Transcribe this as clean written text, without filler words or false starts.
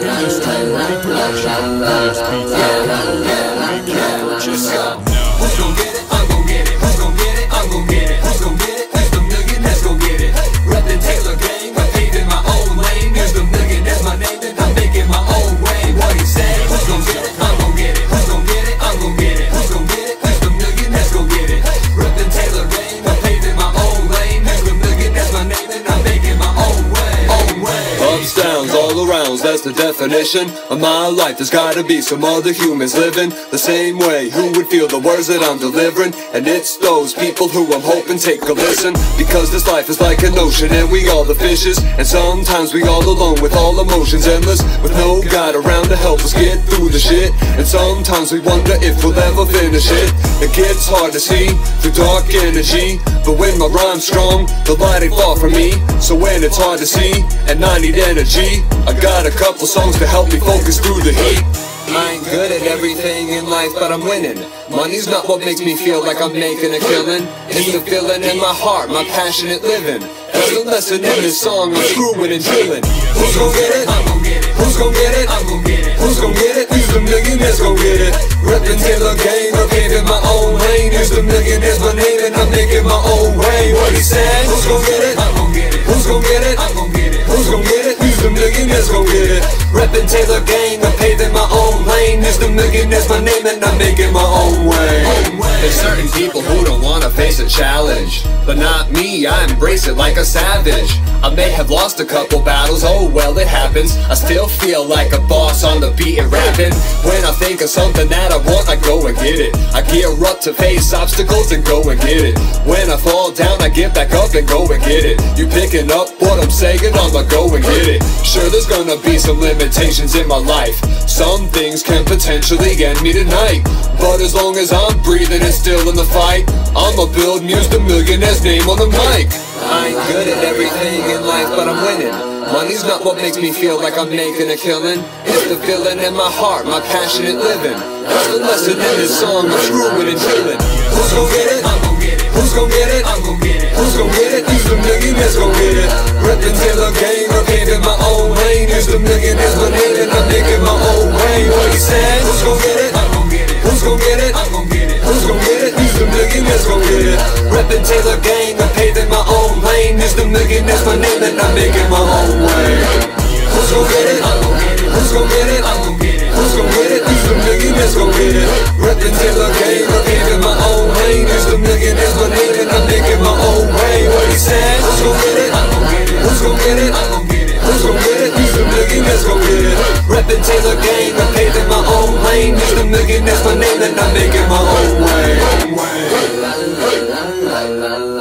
This time reproduction, just go. Who's gon' get it? I'm gon' get it. Who's gon' get it? I'm gon' get it. Who's gon' get it? Who's the millionaires gon' get it? Reppin' Taylor gang, I'm paving my own lane. Here's the millionaires, my name, and I'm making my own way. What he say? Who's gon' get it? I'm gon' get it. Who's gon' get it? I'm gon' get it. Who's gon' get it? Who's the millionaires gon' get it? Reppin' Taylor gang, I'm paving my own lane. Here's the millionaires, my name, and I'm making my own way. Ups, downs, all around, that's the definition of my life. There's gotta be some other humans living the same way, who would feel the words that I'm delivering. And it's those people who I'm hoping take a listen, because this life is like an ocean and we all the fishes. And sometimes we all alone with all emotions endless, with no God around to help us get through the shit. And sometimes we wonder if we'll ever finish it. It gets hard to see through dark energy, but when my rhyme's strong, the light ain't far from me. So when it's hard to see and I need energy, I got a couple songs to help me focus through the heat. I ain't good at everything in life, but I'm winning. Money's not what makes me feel like I'm making a killing. It's the feeling in my heart, my passionate living. That's the lesson in this song, I'm screwing and drilling. Who's gon' get it? I'm gon' get it. Who's gon' get it? I'm gon' get it. Who's gon' get it? Who's the millionaires gon' get it? Reppin' Taylor gang, I'm paving my own lane. Here's the millionaires, my name, and I'm making my own way. What he said? Who's gon' get it? I'm gon' get it. Who's gon' get it? I'm gon' get it. Who's gon' get it? Who's the millionaires gon' get it? Reppin' Taylor gang, I'm paving my own lane. Here's the millionaires, my name, and I'm making my own way. There's certain people who don't wanna face a challenge, but not me, I embrace it like a savage. I may have lost a couple battles, oh well it happens. I still feel like a boss on the beat and rapping. When I think of something that I want, I go and get it. I gear up to face obstacles and go and get it. When I fall down, I get back up and go and get it. You picking up what I'm saying, I'ma go and get it. Sure, there's gonna be some limitations in my life. Some things can potentially end me tonight, but as long as I'm breathing and still in the fight, I'ma build Muse the millionaire's name on the mic. I ain't good at everything in life, but I'm winning. Money's not what makes me feel like I'm making a killing. It's the feeling in my heart, my passionate living. That's the lesson in this song, I'm screwing and drilling. Who's gon' get it? I'm gon' get it. Who's gon' get it? I'm gon' get it. Who's gon' get it? Who's the millionaires gon' get it? Reppin' Taylor gang, I'm paving my own lane. Here's the millionaires, my name, and I'm making my own way. What he said? Who's gon' get it? I'm gon' get it. Who's gon' get it? I'm gon' get it. Who's gon' get it? Who's the millionaires gon' get it? Reppin' Taylor gang, I'm paving my own lane. Here's the millionaires, my name, and I'm making my own way. Who's gon' get it? I'm gon' get it. Who's gon' get it? I'm gon' get it. Who's gon' get it? Who's the millionaires gon' get it? Reppin' Taylor gang, I'm paving my own lane. Here's the millionaires, my name, and I'm making my own way. What he said? Who's gon' get it? I'm gon' get it. Who's gon' get it? I'm gon' get it. Who's gon' get it? Who's the millionaires gon' get it? Reppin' Taylor gang, I'm paving my own lane. Here's the millionaires, my name, and I'm making my own way.